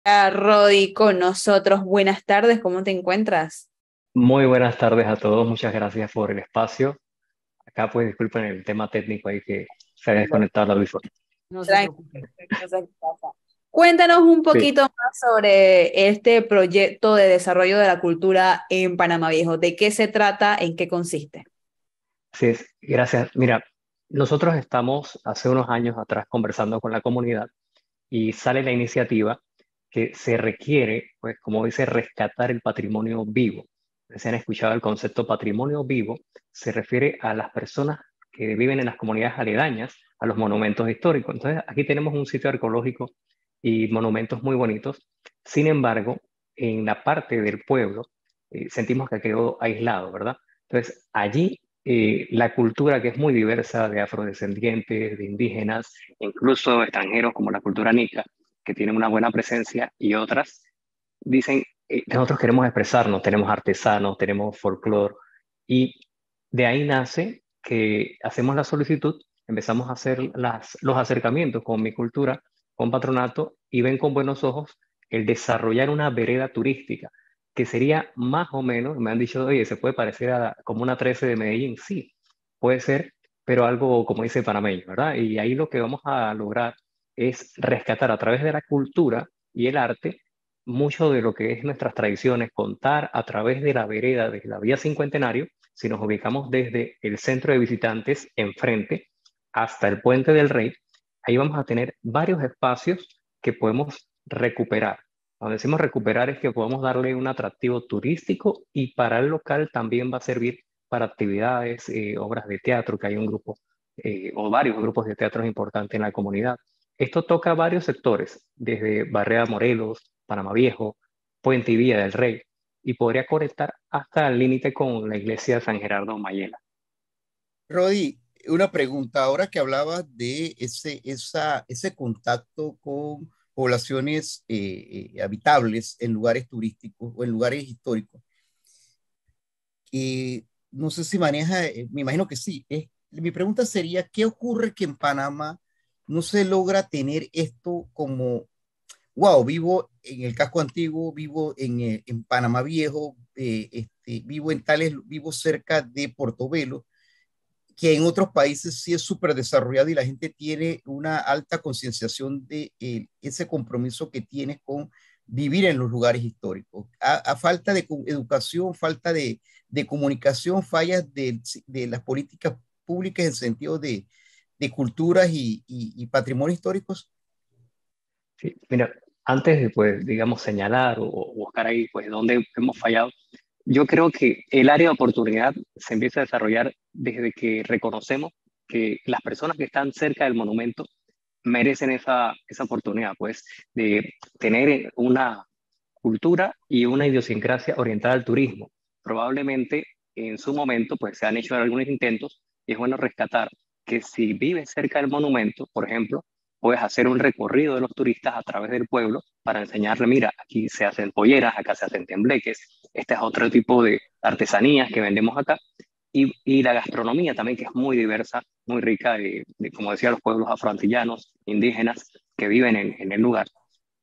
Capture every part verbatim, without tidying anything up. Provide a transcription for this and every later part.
Ah, Rodi, con nosotros. Buenas tardes, ¿cómo te encuentras? Muy buenas tardes a todos, muchas gracias por el espacio. Acá pues disculpen el tema técnico ahí que se había Bueno, desconectado el audífono. No se tranquilo, preocupe. no sé qué pasa. Cuéntanos un Sí, poquito más sobre este proyecto de desarrollo de la cultura en Panamá Viejo. ¿De qué se trata? ¿En qué consiste? sí, es- gracias. Mira, nosotros estamos hace unos años atrás conversando con la comunidad y sale la iniciativa que se requiere, pues como dice, rescatar el patrimonio vivo. Si han escuchado el concepto patrimonio vivo, se refiere a las personas que viven en las comunidades aledañas a los monumentos históricos. Entonces, aquí tenemos un sitio arqueológico y monumentos muy bonitos. Sin embargo, en la parte del pueblo, eh, sentimos que quedó aislado, ¿verdad? Entonces, allí eh, la cultura que es muy diversa de afrodescendientes, de indígenas, incluso extranjeros como la cultura nica, que tienen una buena presencia, y otras dicen, eh, nosotros queremos expresarnos, tenemos artesanos, tenemos folclore, y de ahí nace que hacemos la solicitud, empezamos a hacer las, los acercamientos con mi cultura, con patronato, y ven con buenos ojos el desarrollar una vereda turística, que sería más o menos, me han dicho, oye, se puede parecer a como una trece de Medellín, sí, puede ser, pero algo como dice panameño, ¿verdad? Y ahí lo que vamos a lograr es rescatar a través de la cultura y el arte mucho de lo que es nuestras tradiciones, contar a través de la vereda, desde la vía Cincuentenario, si nos ubicamos desde el centro de visitantes enfrente hasta el Puente del Rey, ahí vamos a tener varios espacios que podemos recuperar. Cuando decimos recuperar es que podemos darle un atractivo turístico y para el local también va a servir para actividades, eh, obras de teatro, que hay un grupo eh, o varios grupos de teatro importantes en la comunidad. Esto toca varios sectores, desde Barrea Morelos, Panamá Viejo, Puente y Villa del Rey, y podría conectar hasta el límite con la iglesia de San Gerardo Mayela. Rodi, una pregunta. Ahora que hablabas de ese, esa, ese contacto con poblaciones eh, eh, habitables en lugares turísticos o en lugares históricos, eh, no sé si maneja, eh, me imagino que sí. Es, mi pregunta sería, ¿qué ocurre que en Panamá no se logra tener esto como, wow, vivo en el casco antiguo, vivo en, eh, en Panamá Viejo, eh, este, vivo en tales, vivo cerca de Portobelo, que en otros países sí es súper desarrollado y la gente tiene una alta concienciación de eh, ese compromiso que tiene con vivir en los lugares históricos? A, a falta de educación, falta de, de comunicación, fallas de, de, las políticas públicas en sentido de, de culturas y, y, y patrimonio históricos. Sí, mira, antes de, pues, digamos, señalar o, o buscar ahí, pues, dónde hemos fallado, yo creo que el área de oportunidad se empieza a desarrollar desde que reconocemos que las personas que están cerca del monumento merecen esa, esa oportunidad, pues, de tener una cultura y una idiosincrasia orientada al turismo. Probablemente en su momento, pues, se han hecho algunos intentos y es bueno rescatar que si vives cerca del monumento, por ejemplo, puedes hacer un recorrido de los turistas a través del pueblo para enseñarle, mira, aquí se hacen polleras, acá se hacen tembleques, este es otro tipo de artesanías que vendemos acá, y, y la gastronomía también, que es muy diversa, muy rica, de, de, como decía, los pueblos afroantillanos, indígenas, que viven en, en el lugar.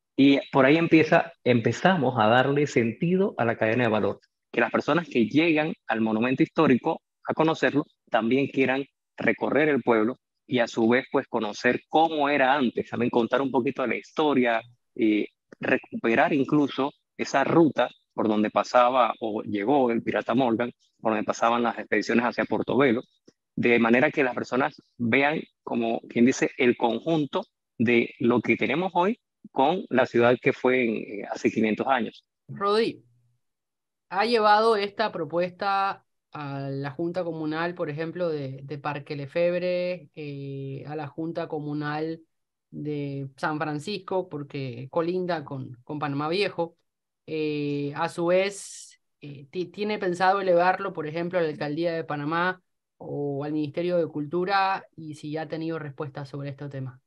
Y por ahí empieza, empezamos a darle sentido a la cadena de valor, que las personas que llegan al monumento histórico a conocerlo también quieran recorrer el pueblo y a su vez pues conocer cómo era antes, también contar un poquito de la historia y recuperar incluso esa ruta por donde pasaba o llegó el pirata Morgan, por donde pasaban las expediciones hacia Portobelo, de manera que las personas vean como quien dice el conjunto de lo que tenemos hoy con la ciudad que fue en, eh, hace quinientos años. Rodi, ¿ha llevado esta propuesta a la Junta Comunal, por ejemplo, de, de Parque Lefebvre, eh, a la Junta Comunal de San Francisco, porque colinda con, con Panamá Viejo? Eh, a su vez, eh, ti- ¿tiene pensado elevarlo, por ejemplo, a la Alcaldía de Panamá o al Ministerio de Cultura? Y si ya ha tenido respuestas sobre este tema.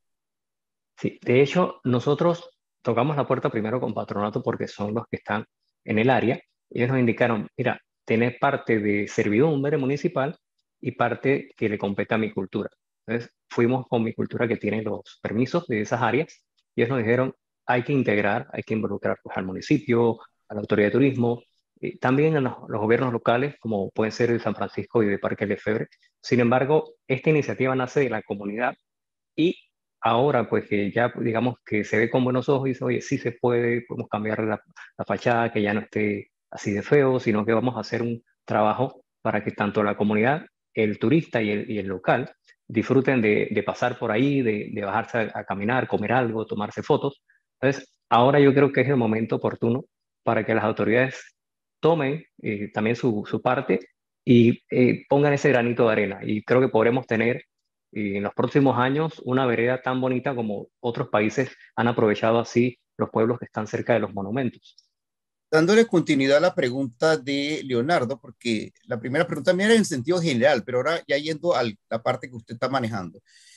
Sí, de hecho, nosotros tocamos la puerta primero con Patronato porque son los que están en el área. Ellos nos indicaron, mira, tenés parte de servidumbre municipal y parte que le compete a mi cultura. Entonces, fuimos con mi cultura que tiene los permisos de esas áreas y ellos nos dijeron, hay que integrar, hay que involucrar pues, al municipio, a la autoridad de turismo, eh, también a los, los gobiernos locales, como pueden ser de San Francisco y de Parque Lefebvre. Sin embargo, esta iniciativa nace de la comunidad y ahora, pues que ya digamos que se ve con buenos ojos y dice, oye, sí se puede, podemos cambiar la, la fachada, que ya no esté así de feo, sino que vamos a hacer un trabajo para que tanto la comunidad, el turista y el, y el local disfruten de, de pasar por ahí, de, de bajarse a, a caminar, comer algo, tomarse fotos. Entonces, ahora yo creo que es el momento oportuno para que las autoridades tomen eh, también su, su parte y eh, pongan ese granito de arena. Y creo que podremos tener y en los próximos años una vereda tan bonita como otros países han aprovechado así los pueblos que están cerca de los monumentos. Dándole continuidad a la pregunta de Leonardo, porque la primera pregunta mía era en sentido general, pero ahora ya yendo a la parte que usted está manejando.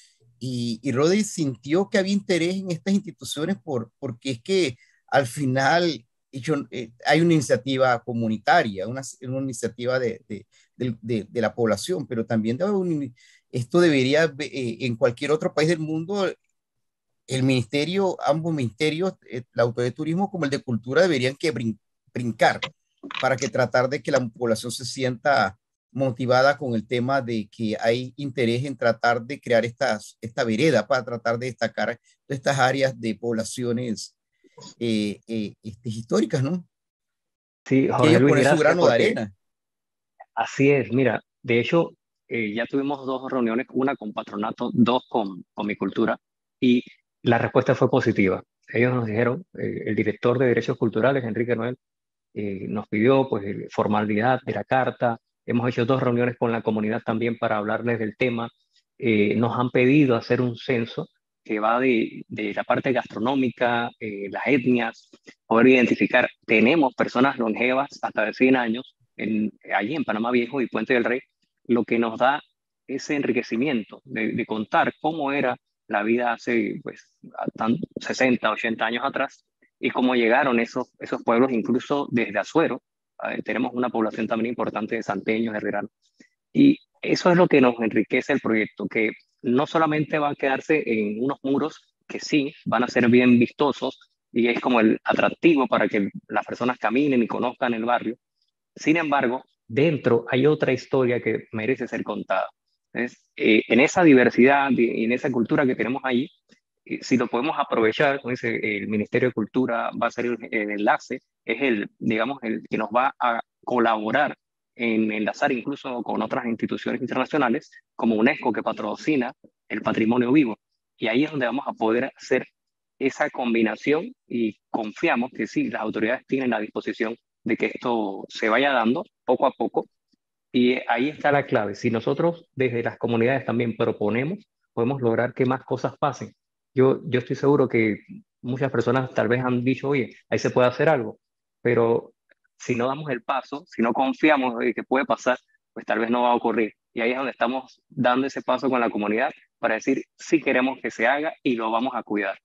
Y, y Rodi sintió que había interés en estas instituciones por, porque es que al final yo, eh, hay una iniciativa comunitaria, una, una iniciativa de, de, de, de, de la población, pero también de un, esto debería, eh, en cualquier otro país del mundo, el ministerio, ambos ministerios, eh, la autoridad de turismo como el de cultura, deberían que brin brincar para que tratar de que la población se sienta motivada con el tema de que hay interés en tratar de crear estas, esta vereda para tratar de destacar estas áreas de poblaciones eh, eh, este, históricas, ¿no? Sí, Que Jorge ellos Luis, ponen su gracias grano de porque arena. así es. Mira, de hecho, eh, ya tuvimos dos reuniones, una con Patronato, dos con, con mi cultura, y la respuesta fue positiva. Ellos nos dijeron, eh, el director de Derechos Culturales, Enrique Noel, eh, nos pidió pues eh, formalidad de la carta. Hemos hecho dos reuniones con la comunidad también para hablarles del tema. Eh, nos han pedido hacer un censo que va de, de la parte gastronómica, eh, las etnias, poder identificar. Tenemos personas longevas hasta de cien años en, allí en Panamá Viejo y Puente del Rey, lo que nos da ese enriquecimiento de, de contar cómo era la vida hace pues, tan, sesenta, ochenta años atrás y cómo llegaron esos, esos pueblos, incluso desde Azuero. Eh, tenemos una población también importante de santeños, herreranos. Y eso es lo que nos enriquece el proyecto, que no solamente va a quedarse en unos muros que sí van a ser bien vistosos y es como el atractivo para que las personas caminen y conozcan el barrio. Sin embargo, dentro hay otra historia que merece ser contada. Es, eh, en esa diversidad y en esa cultura que tenemos ahí, eh, si lo podemos aprovechar, como dice el Ministerio de Cultura, va a ser el, el enlace, es el, digamos, el que nos va a colaborar en enlazar incluso con otras instituciones internacionales, como UNESCO, que patrocina el patrimonio vivo. Y ahí es donde vamos a poder hacer esa combinación y confiamos que sí, las autoridades tienen la disposición de que esto se vaya dando poco a poco. Y ahí está la clave. Si nosotros desde las comunidades también proponemos, podemos lograr que más cosas pasen. Yo, yo estoy seguro que muchas personas tal vez han dicho, oye, ahí se puede hacer algo, pero si no damos el paso, si no confiamos en que puede pasar, pues tal vez no va a ocurrir. Y ahí es donde estamos dando ese paso con la comunidad para decir, sí queremos que se haga y lo vamos a cuidar.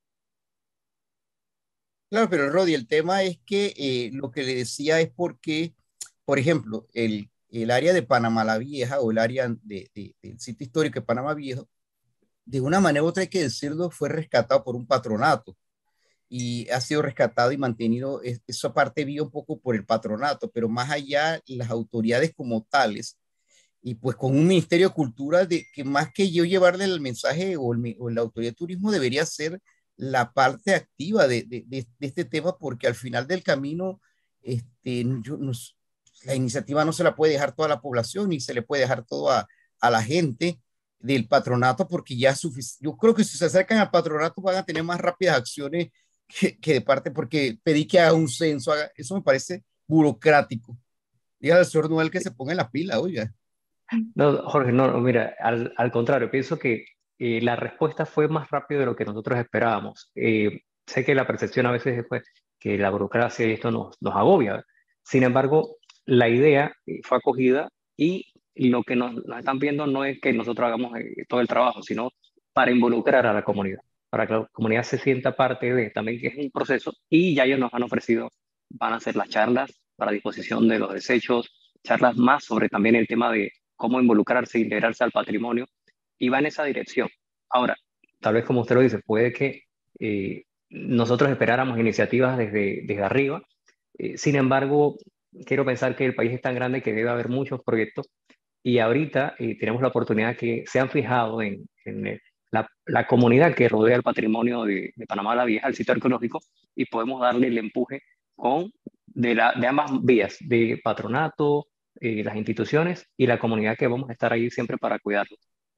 Claro, pero Rodi, el tema es que eh, lo que le decía es porque, por ejemplo, el, el área de Panamá la Vieja o el área de, de- del sitio histórico de Panamá Viejo, de una manera u otra hay que decirlo, fue rescatado por un patronato y ha sido rescatado y mantenido, es- esa parte viva un poco por el patronato, pero más allá las autoridades como tales y pues con un Ministerio de Cultura de que más que yo llevarle el mensaje o, el, mi- o la autoridad de turismo debería ser la parte activa de, de- de- de este tema porque al final del camino este, yo, nos- la iniciativa no se la puede dejar toda la población ni se le puede dejar todo a, a la gente del patronato porque ya es sufic- yo creo que si se acercan al patronato van a tener más rápidas acciones que, que de parte porque pedí que haga un censo, haga- eso me parece burocrático. Dígale al señor Noel que se ponga en la pila, oiga. No, Jorge, no, no, mira, al, al contrario, pienso que eh, la respuesta fue más rápido de lo que nosotros esperábamos. Eh, sé que la percepción a veces es pues, que la burocracia y esto nos, nos agobia. Sin embargo, la idea eh, fue acogida y lo que nos, nos están viendo no es que nosotros hagamos eh, todo el trabajo, sino para involucrar a la comunidad, para que la comunidad se sienta parte de también, que es un proceso, y ya ellos nos han ofrecido, van a hacer las charlas para disposición de los desechos, charlas más sobre también el tema de cómo involucrarse, integrarse al patrimonio, y va en esa dirección. Ahora, tal vez como usted lo dice, puede que eh, nosotros esperáramos iniciativas desde, desde arriba. Eh, sin embargo, quiero pensar que el país es tan grande que debe haber muchos proyectos y ahorita eh, tenemos la oportunidad que se han fijado en, en el- la, la comunidad que rodea el patrimonio de, de Panamá la Vieja, el sitio arqueológico, y podemos darle el empuje con de, la, de ambas vías, de patronato, eh, las instituciones y la comunidad que vamos a estar ahí siempre para cuidarlo.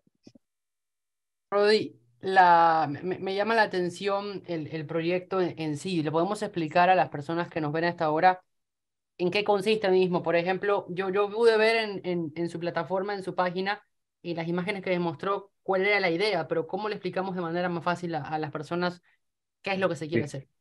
Rodi, la, me, me llama la atención el, el proyecto en, en sí. ¿Le podemos explicar a las personas que nos ven a esta hora en qué consiste mismo? Por ejemplo, yo, yo pude ver en, en, en su plataforma, en su página, y las imágenes que demostró cuál era la idea, pero ¿cómo le explicamos de manera más fácil a, a las personas qué es lo que se quiere Sí. hacer?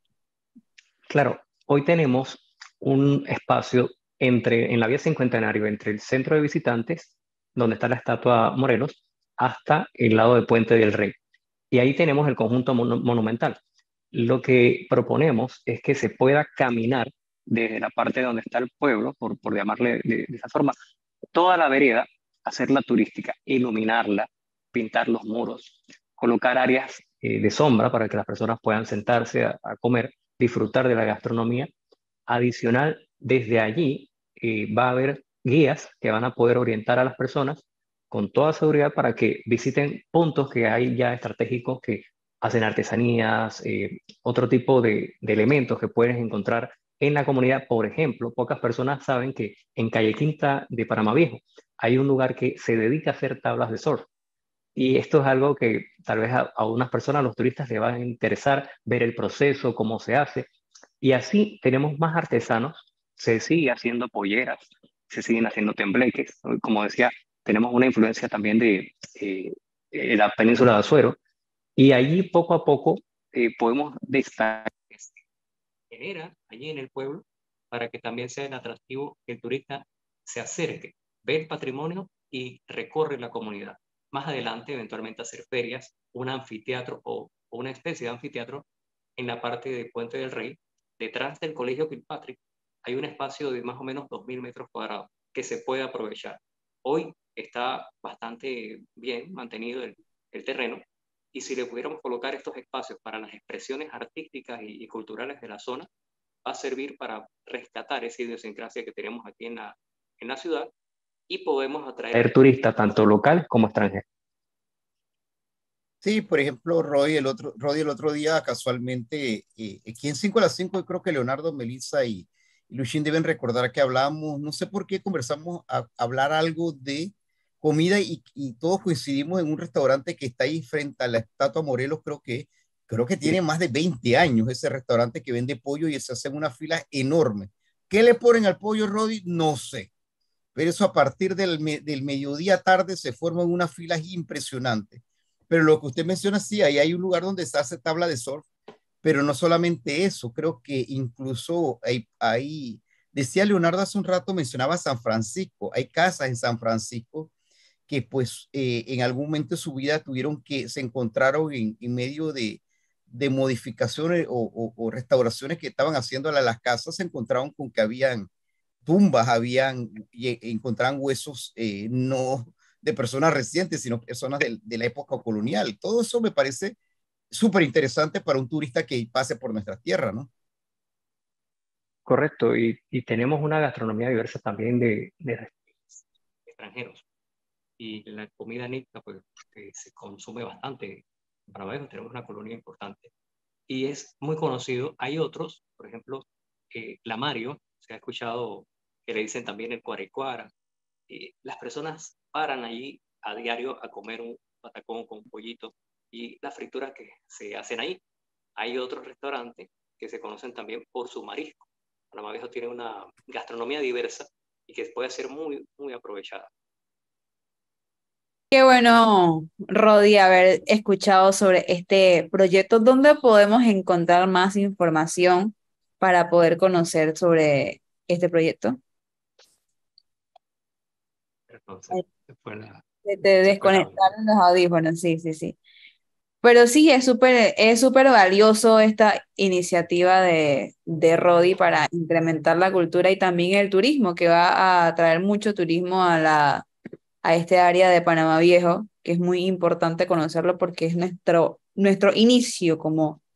Claro, hoy tenemos un espacio entre, en la vía Cincuentenario, entre el centro de visitantes, donde está la estatua Morelos, hasta el lado de Puente del Rey. Y ahí tenemos el conjunto mono- monumental. Lo que proponemos es que se pueda caminar desde la parte donde está el pueblo, por, por llamarle de, de esa forma, toda la vereda, hacerla turística, iluminarla, pintar los muros, colocar áreas eh, de sombra para que las personas puedan sentarse a, a comer, disfrutar de la gastronomía. Adicional, desde allí eh, va a haber guías que van a poder orientar a las personas con toda seguridad para que visiten puntos que hay ya estratégicos que hacen artesanías, eh, otro tipo de, de elementos que puedes encontrar en la comunidad. Por ejemplo, pocas personas saben que en Calle Quinta de Panamá Viejo hay un lugar que se dedica a hacer tablas de surf. Y esto es algo que tal vez a, a unas personas, a los turistas, les va a interesar ver el proceso, cómo se hace. Y así tenemos más artesanos, se sigue haciendo polleras, se siguen haciendo tembleques. Como decía, tenemos una influencia también de eh, eh, la península de Azuero. Y allí poco a poco eh, podemos destacar que se genera allí en el pueblo para que también sea el atractivo que el turista se acerque, ve el patrimonio y recorre la comunidad. Más adelante, eventualmente, hacer ferias, un anfiteatro o, o una especie de anfiteatro en la parte de Puente del Rey. Detrás del Colegio Kilpatrick hay un espacio de más o menos dos mil metros cuadrados que se puede aprovechar. Hoy está bastante bien mantenido el, el terreno, y si le pudiéramos colocar estos espacios para las expresiones artísticas y, y culturales de la zona, va a servir para rescatar esa idiosincrasia que tenemos aquí en la, en la ciudad, y podemos atraer turistas tanto locales como extranjeros. Sí, por ejemplo, Roy el otro, Roy el otro día casualmente, eh, aquí en cinco a las cinco, yo creo que Leonardo, Melissa y, y Luchín deben recordar que hablamos, no sé por qué comenzamos a, a hablar algo de comida y, y todos coincidimos en un restaurante que está ahí frente a la estatua Morelos, creo que, creo que tiene Sí. más de veinte años ese restaurante que vende pollo y se hacen una fila enorme. ¿Qué le ponen al pollo, Rodi? No sé, pero eso a partir del, me, del mediodía tarde se forman unas filas impresionantes. Pero lo que usted menciona, sí, ahí hay un lugar donde se hace tabla de surf, pero no solamente eso, creo que incluso hay, hay decía Leonardo hace un rato, mencionaba San Francisco, hay casas en San Francisco que pues eh, en algún momento de su vida tuvieron que, se encontraron en, en medio de, de modificaciones o, o, o, restauraciones que estaban haciendo a las casas, se encontraron con que habían tumbas, habían, y encontraban huesos eh, no de personas recientes, sino personas de, de, la época colonial. Todo eso me parece súper interesante para un turista que pase por nuestra tierra, ¿no? Correcto, y, y tenemos una gastronomía diversa también de, de extranjeros. Y la comida nica, pues, que se consume bastante. En Panamá tenemos una colonia importante y es muy conocido. Hay otros, por ejemplo, eh, la Mario, se ha escuchado que le dicen también el cuarecuara. Eh, las personas paran allí a diario a comer un patacón con pollito y las frituras que se hacen ahí. Hay otros restaurantes que se conocen también por su marisco. Panamá Viejo tiene una gastronomía diversa y que puede ser muy, muy aprovechada. Qué bueno, Rodi, haber escuchado sobre este proyecto. ¿Dónde podemos encontrar más información para poder conocer sobre este proyecto? Entonces, se fue la, Se te se fue el audio. desconectaron los audífonos, sí, sí, sí. Pero sí, es súper, es súper valioso esta iniciativa de, de Rodi para incrementar la cultura y también el turismo, que va a traer mucho turismo a la, a este área de Panamá Viejo, que es muy importante conocerlo porque es nuestro, nuestro inicio como,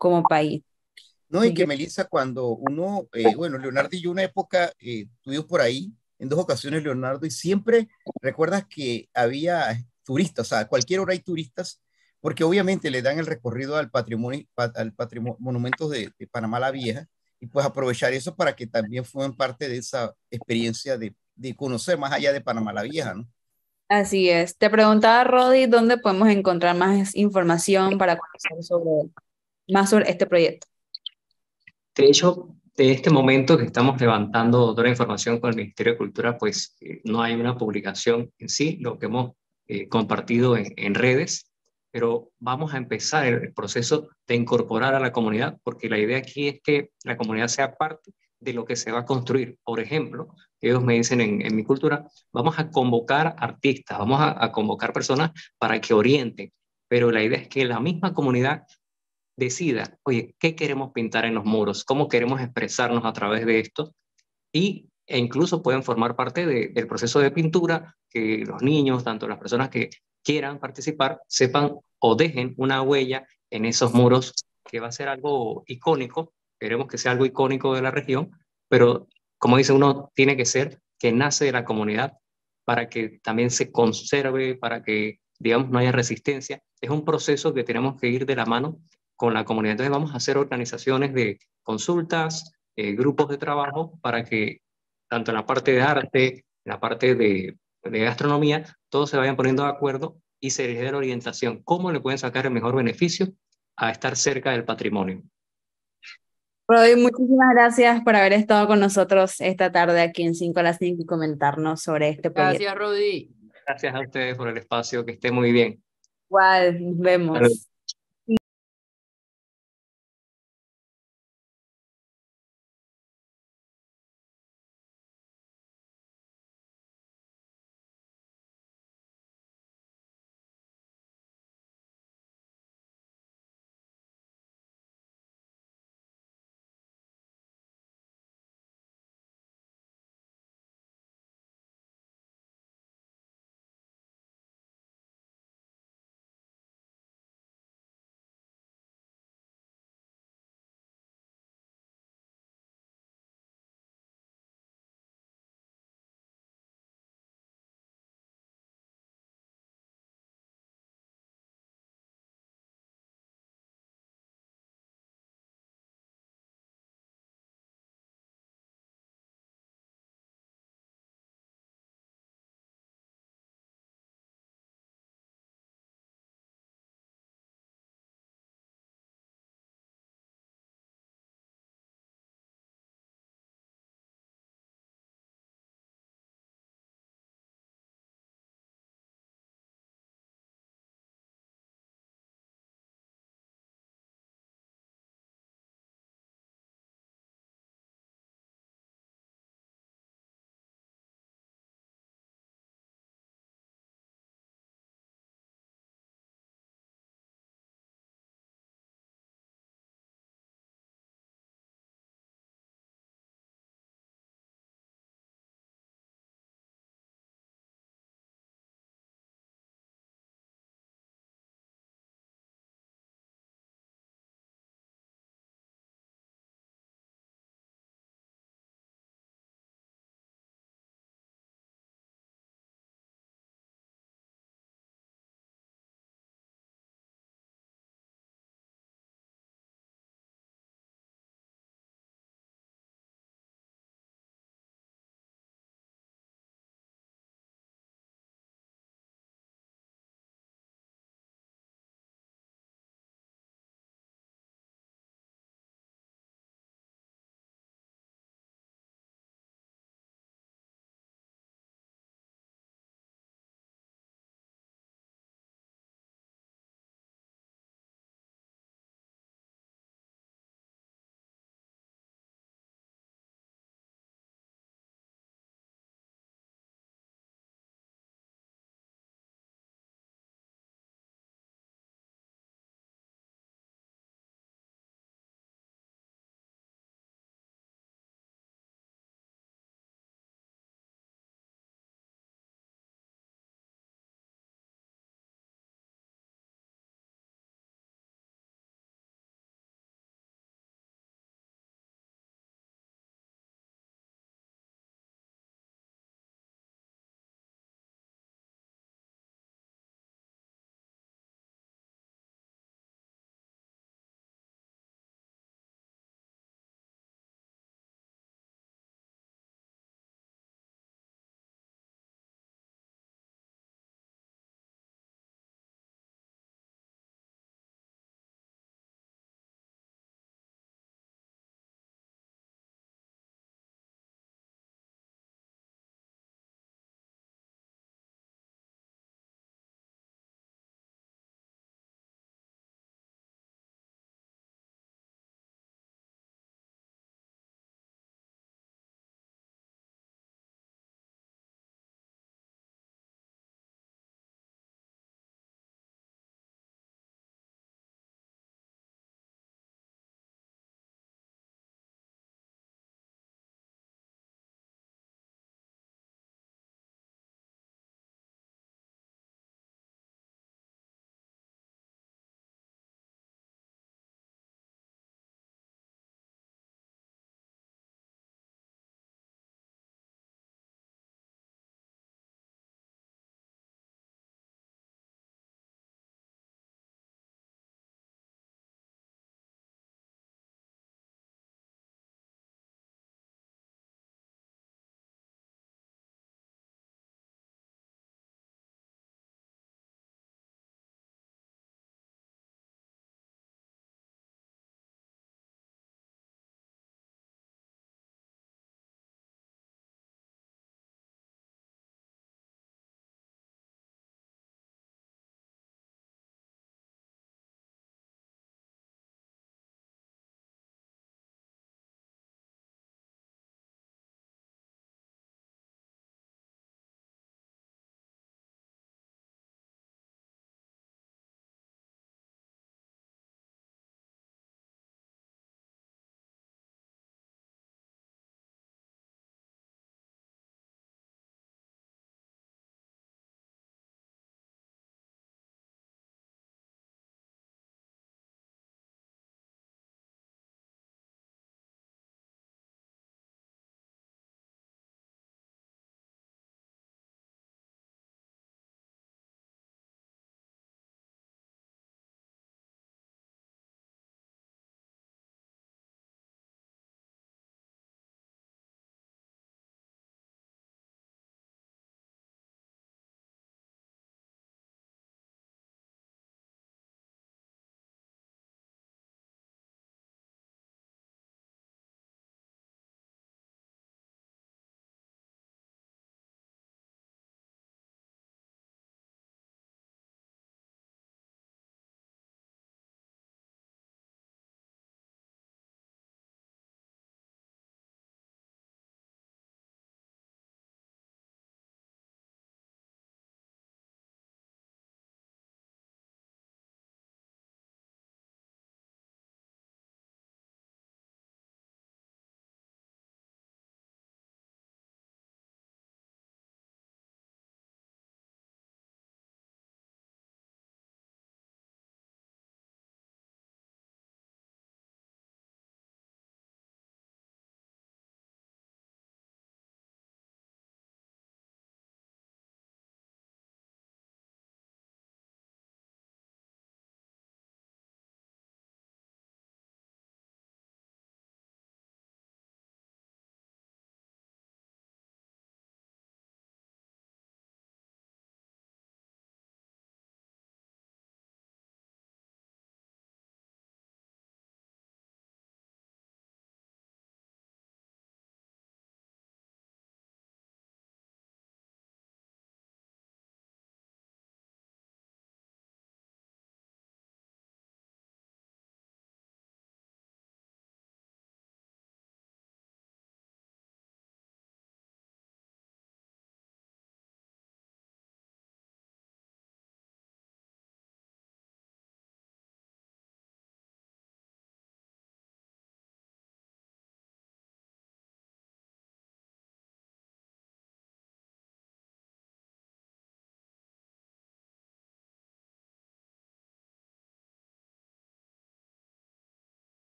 como país. No, y Así que que Melissa, cuando uno, eh, bueno, Leonardo y yo una época eh, estuvimos por ahí, en dos ocasiones Leonardo, y siempre recuerdas que había turistas, o sea, a cualquier hora hay turistas, porque obviamente le dan el recorrido al patrimonio, pa- al patrimonio, monumentos de, de Panamá la Vieja, y pues aprovechar eso para que también formen parte de esa experiencia de, de conocer más allá de Panamá la Vieja, ¿no? así es. Te preguntaba, Rodi, ¿dónde podemos encontrar más información para conocer sobre, más sobre este proyecto? De hecho, de este momento que estamos levantando toda la información con el Ministerio de Cultura, pues eh, no hay una publicación en sí, lo que hemos eh, compartido en, en redes, pero vamos a empezar el, el proceso de incorporar a la comunidad, porque la idea aquí es que la comunidad sea parte de lo que se va a construir. Por ejemplo, ellos me dicen en, en mi cultura, vamos a convocar artistas, vamos a, a convocar personas para que orienten, pero la idea es que la misma comunidad decida, oye, ¿qué queremos pintar en los muros? ¿Cómo queremos expresarnos a través de esto? Y, e incluso pueden formar parte de, del proceso de pintura, que los niños, tanto las personas que quieran participar, sepan o dejen una huella en esos muros, que va a ser algo icónico. Queremos que sea algo icónico de la región, pero como dice uno, tiene que ser que nace de la comunidad para que también se conserve, para que, digamos, no haya resistencia. Es un proceso que tenemos que ir de la mano con la comunidad. Entonces vamos a hacer organizaciones de consultas, eh, grupos de trabajo para que tanto en la parte de arte, en la parte de, de gastronomía, todos se vayan poniendo de acuerdo y se les dé la orientación. ¿Cómo le pueden sacar el mejor beneficio a estar cerca del patrimonio? Rodi, muchísimas gracias por haber estado con nosotros esta tarde aquí en cinco a las cinco y comentarnos sobre este proyecto. Gracias, Rodi. Gracias a ustedes por el espacio, que esté muy bien. Igual, nos Hasta luego. vemos.